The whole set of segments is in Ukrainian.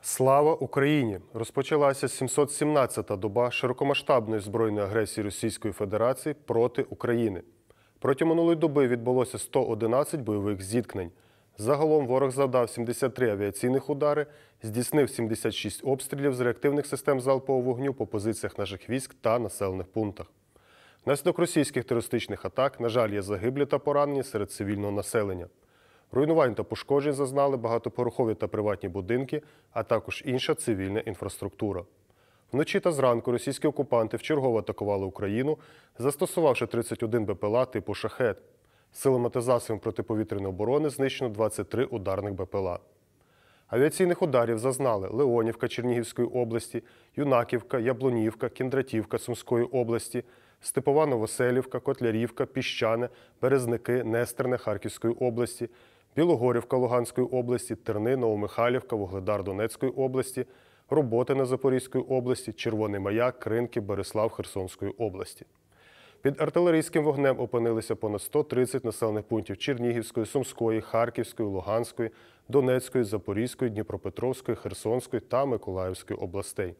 Слава Україні! Розпочалася 717-та доба широкомасштабної збройної агресії Російської Федерації проти України. Протягом минулої доби відбулося 111 бойових зіткнень. Загалом ворог завдав 73 авіаційних удари, здійснив 76 обстрілів з реактивних систем залпового вогню по позиціях наших військ та населених пунктах. Внаслідок російських терористичних атак, на жаль, є загиблі та поранені серед цивільного населення. Руйнувань та пошкоджень зазнали багатоповерхові та приватні будинки, а також інша цивільна інфраструктура. Вночі та зранку російські окупанти вчергово атакували Україну, застосувавши 31 БПЛА типу «Шахед». Силами та засобами протиповітряної оборони знищено 23 ударних БПЛА. Авіаційних ударів зазнали Леонівка Чернігівської області, Юнаківка, Яблунівка, Кіндратівка Сумської області, Степова Новоселівка, Котлярівка, Піщане, Березники, Нестерне Харківської області, Білогорівка Луганської області, Терни, Новомихайлівка, Вугледар Донецької області, Роботине Запорізької області, Червоний Маяк, Кринки, Берислав Херсонської області. Під артилерійським вогнем опинилися понад 130 населених пунктів Чернігівської, Сумської, Харківської, Луганської, Донецької, Запорізької, Дніпропетровської, Херсонської та Миколаївської областей.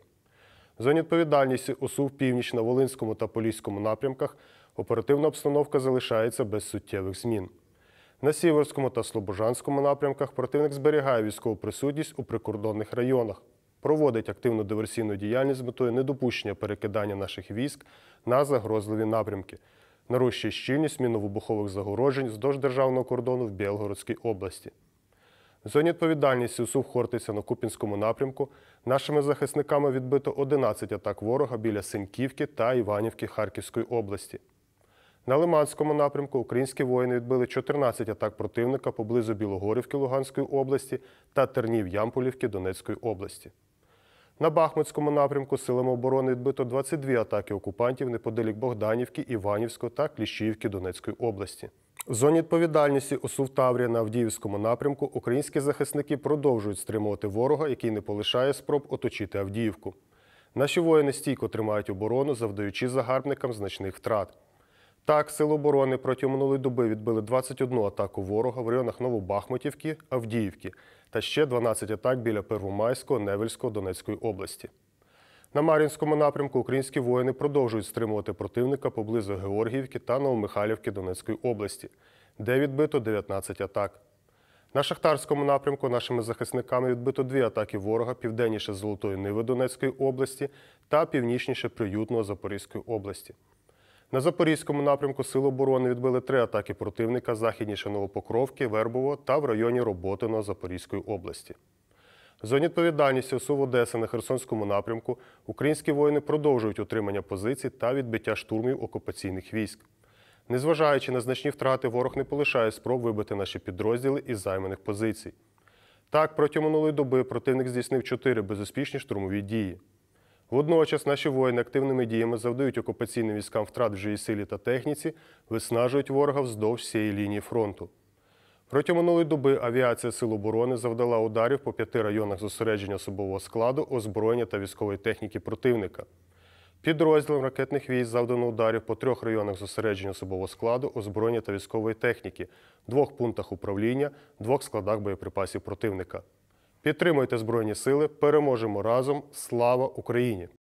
В зоні відповідальності ОСУ в Північ, на Волинському та Поліському напрямках оперативна обстановка залишається без суттєвих змін. На Сіверському та Слобожанському напрямках противник зберігає військову присутність у прикордонних районах, проводить активну диверсійну діяльність з метою недопущення перекидання наших військ на загрозливі напрямки, нарощує щільність мінно-вибухових загороджень вздовж державного кордону в Білгородській області. В зоні відповідальності ОСУ в Хортиця на Куп'янському напрямку нашими захисниками відбито 11 атак ворога біля Синьківки та Іванівки Харківської області. На Лиманському напрямку українські воїни відбили 14 атак противника поблизу Білогорівки Луганської області та Тернів-Ямполівки Донецької області. На Бахмутському напрямку силами оборони відбито 22 атаки окупантів неподалік Богданівки, Іванівського та Кліщіївки Донецької області. В зоні відповідальності ОСУ в Таврії на Авдіївському напрямку українські захисники продовжують стримувати ворога, який не полишає спроб оточити Авдіївку. Наші воїни стійко тримають оборону, завдаючи загарбникам значних втрат. Так, сили оборони протягом минулої доби відбили 21 атаку ворога в районах Новобахмутівки, Авдіївки та ще 12 атак біля Первомайського, Невельського Донецької області. На Мар'їнському напрямку українські воїни продовжують стримувати противника поблизу Георгіївки та Новомихайлівки Донецької області, де відбито 19 атак. На Шахтарському напрямку нашими захисниками відбито 2 атаки ворога південніше Золотої Ниви Донецької області та північніше Приютного Запорізької області. На Запорізькому напрямку сили оборони відбили 3 атаки противника західніше Новопокровки, Вербового та в районі Роботиного Запорізької області. В зоні відповідальності ОСУ в Одесі на Херсонському напрямку українські воїни продовжують утримання позицій та відбиття штурмів окупаційних військ. Незважаючи на значні втрати, ворог не полишає спроб вибити наші підрозділи із займаних позицій. Так, протягом минулої доби противник здійснив 4 безуспішні штурмові дії. Водночас наші воїни активними діями завдають окупаційним військам втрат в живій силі та техніці, виснажують ворога вздовж всієї лінії фронту. Протягом минулої доби авіація Сил оборони завдала ударів по 5 районах зосередження особового складу, озброєння та військової техніки противника. Підрозділам ракетних військ завдано ударів по 3 районах зосередження особового складу, озброєння та військової техніки, 2 пунктах управління, 2 складах боєприпасів противника. Підтримуйте Збройні Сили, переможемо разом! Слава Україні!